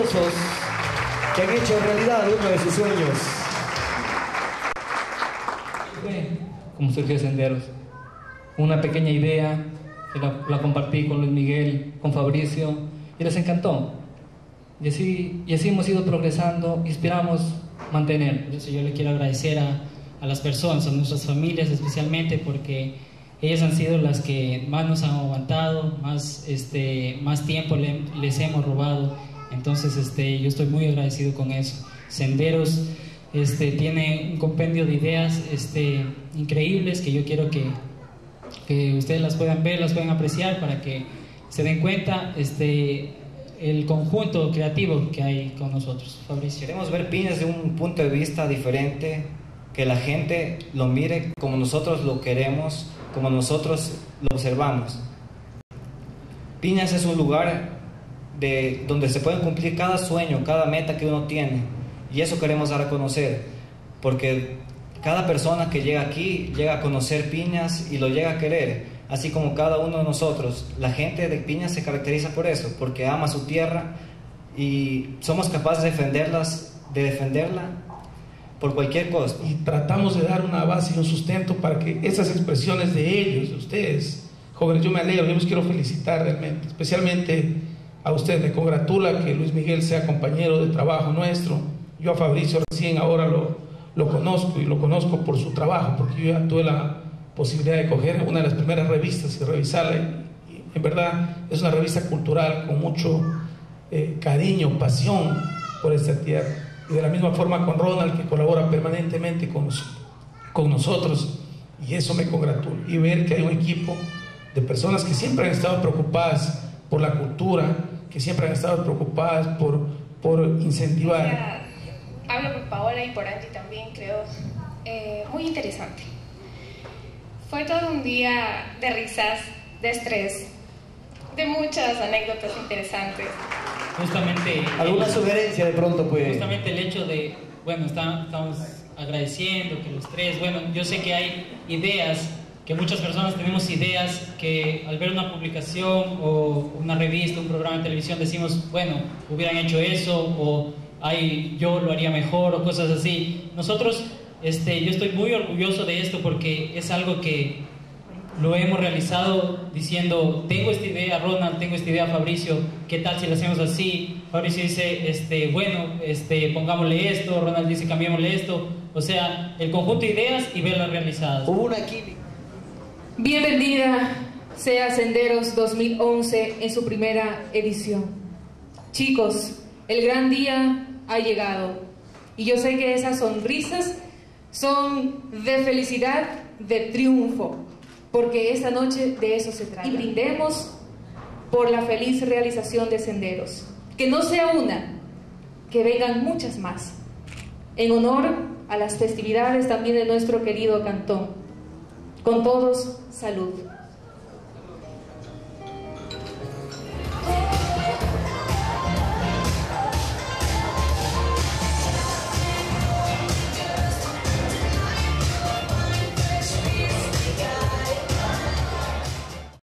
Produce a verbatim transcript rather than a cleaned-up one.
aplausos que han hecho realidad uno de sus sueños. Como surgió Senderos, una pequeña idea que la, la compartí con Luis Miguel, con Fabricio, y les encantó. Y así, y así hemos ido progresando, inspiramos mantener. Por eso yo le quiero agradecer a, a las personas, a nuestras familias especialmente, porque ellas han sido las que más nos han aguantado, más, este, más tiempo le, les hemos robado. Entonces este, yo estoy muy agradecido con eso. Senderos este, tiene un compendio de ideas este, increíbles que yo quiero que, que ustedes las puedan ver, las puedan apreciar para que se den cuenta este, el conjunto creativo que hay con nosotros. Fabricio. Queremos ver Piñas de un punto de vista diferente, que la gente lo mire como nosotros lo queremos, como nosotros lo observamos. Piñas es un lugar de, donde se pueden cumplir cada sueño, cada meta que uno tiene, y eso queremos dar a conocer, porque cada persona que llega aquí llega a conocer Piñas y lo llega a querer, así como cada uno de nosotros. La gente de Piñas se caracteriza por eso, porque ama su tierra y somos capaces de defenderlas, de defenderla por cualquier costo. Y tratamos de dar una base y un sustento para que esas expresiones de ellos, de ustedes, jóvenes, yo me alegro, yo los quiero felicitar realmente, especialmente a ustedes. Me congratula que Luis Miguel sea compañero de trabajo nuestro. Yo a Fabricio recién ahora lo, lo conozco, y lo conozco por su trabajo, porque yo ya tuve la posibilidad de coger una de las primeras revistas y revisarla, y, y en verdad es una revista cultural con mucho eh, cariño, pasión por esta tierra. Y de la misma forma con Ronald, que colabora permanentemente con, con nosotros, y eso me congratula. Y ver que hay un equipo de personas que siempre han estado preocupadas por la cultura, que siempre han estado preocupadas por, por incentivar. Ya, hablo por Paola y por Angie también, creo, eh, muy interesante. Fue todo un día de risas, de estrés, de muchas anécdotas interesantes. Justamente ¿Alguna el, sugerencia de pronto? Pues justamente el hecho de, bueno, está, estamos agradeciendo que los tres, bueno, yo sé que hay ideas, que muchas personas tenemos ideas que al ver una publicación o una revista, un programa de televisión decimos, bueno, hubieran hecho eso, o ay, yo lo haría mejor, o cosas así. Nosotros, este, yo estoy muy orgulloso de esto porque es algo que lo hemos realizado diciendo, tengo esta idea, Ronald, tengo esta idea, Fabricio, ¿qué tal si lo hacemos así? Fabricio dice, este, bueno, este, pongámosle esto, Ronald dice, cambiémosle esto. O sea, el conjunto de ideas y verlas realizadas. Hubo una química. Bienvenida sea Senderos dos mil once en su primera edición. Chicos, el gran día ha llegado y yo sé que esas sonrisas son de felicidad, de triunfo, porque esta noche de eso se trata. Y brindemos por la feliz realización de Senderos. Que no sea una, que vengan muchas más. En honor a las festividades también de nuestro querido cantón. Con todos, salud.